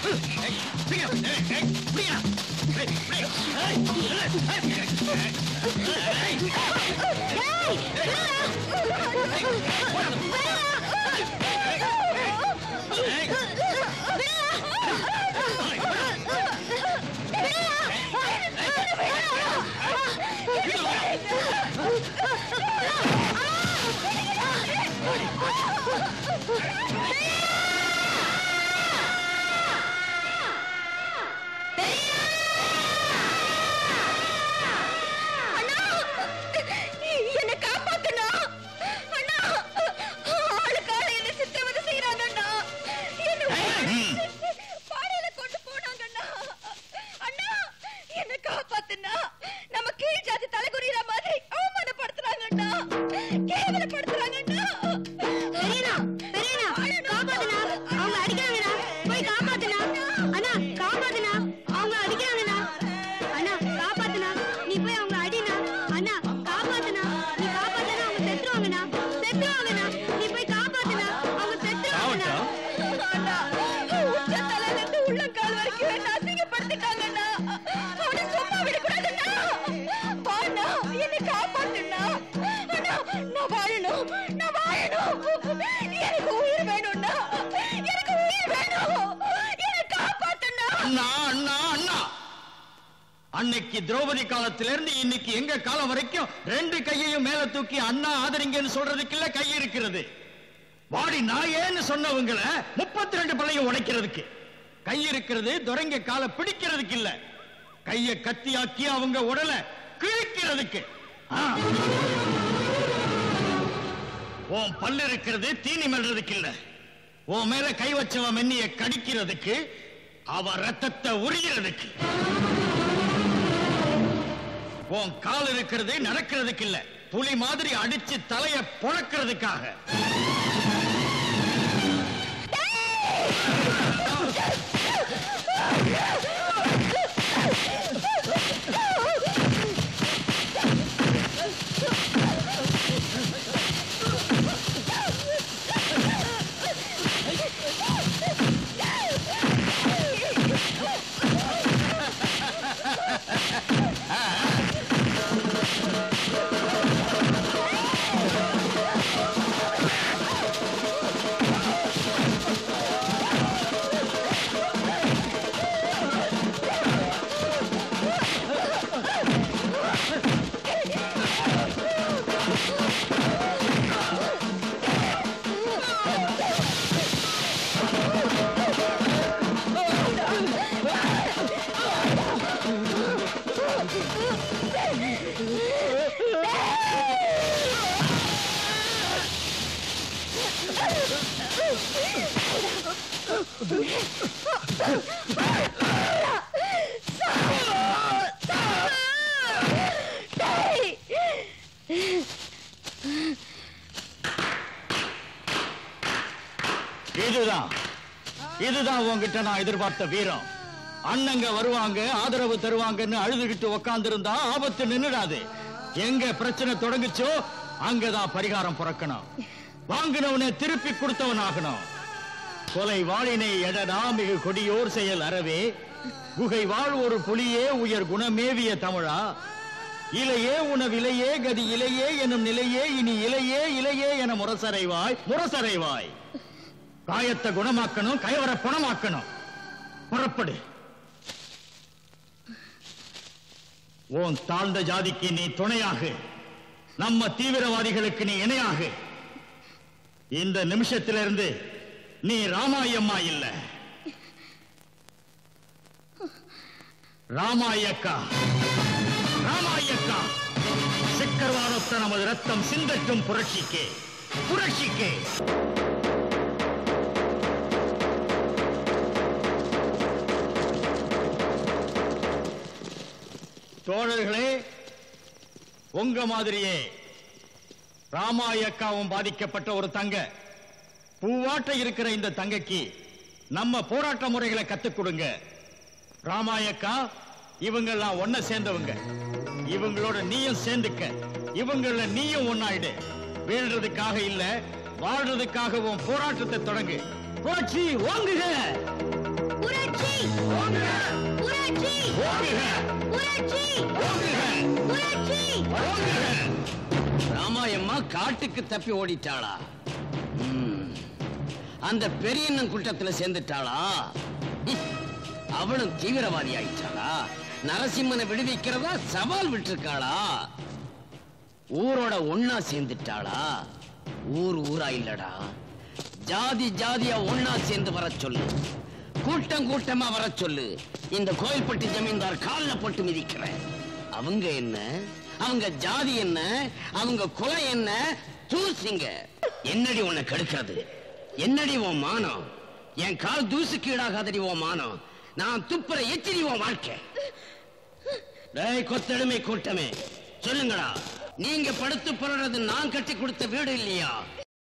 அன்னைக்கு திரௌபதி காலத்திலிருந்து இன்னைக்கு எங்க காலம் வரைக்கும் ரெண்டு கையையும் மேல தூக்கி அண்ணா ஆதரிங்கன்னு சொல்றதுக்கு இல்ல கை இருக்கிறது. வாடி நாயேன்னு சொன்னவங்களை 32 பள்ளையும் உடைக்கிறதுக்கு கை இருக்கிறது. துரைங்க காலை பிடிக்கிறதுக்கு இல்ல, கைய கத்தியாக்கி அவங்க உடலை கிழிக்கிறதுக்கு. உன் பல்லு இருக்கிறது தீனி மெல்றதுக்கு இல்ல, உன் மேல கை வச்சவன் மென்னிய கடிக்கிறதுக்கு, அவ ரத்தத்தை உரிகிறதுக்கு. உன் கால் இருக்கிறது நடக்கிறதுக்கு இல்ல, புலி மாதிரி அடிச்சு தலைய பொழக்கிறதுக்காக. இதுதான் உங்ககிட்ட நான் எதிர்பார்த்த வீரம். அண்ணங்க வருவாங்க, ஆதரவு தருவாங்கன்னு அழுதுகிட்டு உக்காந்து இருந்தா ஆபத்து நின்னுடாது. எங்க பிரச்சனை தொடங்குச்சோ அங்கதான் பரிகாரம் பிறக்கணும். வாங்கினவனை திருப்பி கொடுத்தவன் ஆகணும். கொலை வாளினை எடனா மிகு கொடியோர் செயல் அறவே, குகை வாழ் ஒரு புலியே உயர் குணமேவிய தமிழா, இலையே உணவிலையே கதி இலையே எனும் நிலையே இனி இலையே இலையே என முரசறைவாய் முரசறைவாய். காயத்தை குணமாக்கணும், கயவரை பணமாக்கணும். புறப்படு. உன் தாழ்ந்த ஜாதிக்கு நீ துணையாக, நம்ம தீவிரவாதிகளுக்கு நீ இணையாக. இந்த நிமிஷத்திலிருந்து நீ ராமாயம்மா இல்ல, ராமாயக்கா. ராமாயக்கா. சக்கரவாரத்த நமது ரத்தம் சிந்தட்டும் புரட்சிக்கே, புரட்சிக்கே. தோழர்களே, உங்க மாதிரியே ராமாயக்காவும் பாதிக்கப்பட்ட ஒரு தங்க. பூவாட்ட இருக்கிற இந்த தங்கைக்கு நம்ம போராட்ட முறைகளை கத்துக் கொடுங்க. ராமாயக்கா, இவங்கெல்லாம் ஒன்ன சேர்ந்தவங்க. இவங்களோட நீயும் சேர்ந்துக்க. இவங்கள நீயும் ஒன்னாயிடு. வீழ்றதுக்காக இல்ல, வாழ்றதுக்காகவும் போராட்டத்தை தொடங்கு. புரட்சி ஓங்குக. ராமாயம்மா காட்டுக்கு தப்பி ஓடிட்டாளா? அந்த பெரியண்ணன் கூட்டத்தில் சேர்ந்துட்டாளா? அவளும் தீவிரவாதி ஆயிட்டாளா? நரசிம்மனை விடுவிக்கிறதா சவால் விட்டுருக்காளா? ஊரோட ஒன்னா சேர்ந்துட்டாளா? ஊரா இல்லடா, ஜாதி ஜாதியா ஒன்னா சேர்ந்து வர சொல்லு, கூட்டம் கூட்டமா வர சொல்லு. இந்த கோயில்பட்டி ஜமீன்தார் கால்ல போட்டு மிதிக்கிறேன். அவங்க என்ன, அவங்க ஜாதி என்ன, அவங்க குலம் என்ன, தூசிங்க. என்னடி உன்னை கெடுக்கிறது? என்னடி உன் மானம்? என் கால் தூசுக்கு ஈடாகாதடி உன் மானம். நான் துப்புற எச்சிரி உன் வாழ்க்கை. டேய் கொத்தெடுமை கூட்டமே, சொல்லுங்கடா, நீங்க படுத்து புரறது நான் கட்டி கொடுத்த வீடு இல்லையா?